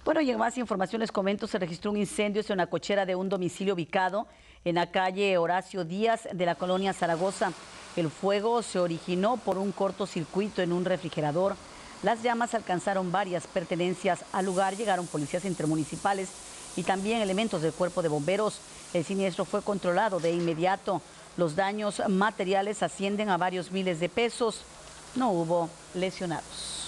Bueno, y en más información les comento, se registró un incendio en una cochera de un domicilio ubicado en la calle Horacio Díaz de la colonia Zaragoza. El fuego se originó por un cortocircuito en un refrigerador. Las llamas alcanzaron varias pertenencias. Al lugar llegaron policías intermunicipales y también elementos del cuerpo de bomberos. El siniestro fue controlado de inmediato. Los daños materiales ascienden a varios miles de pesos. No hubo lesionados.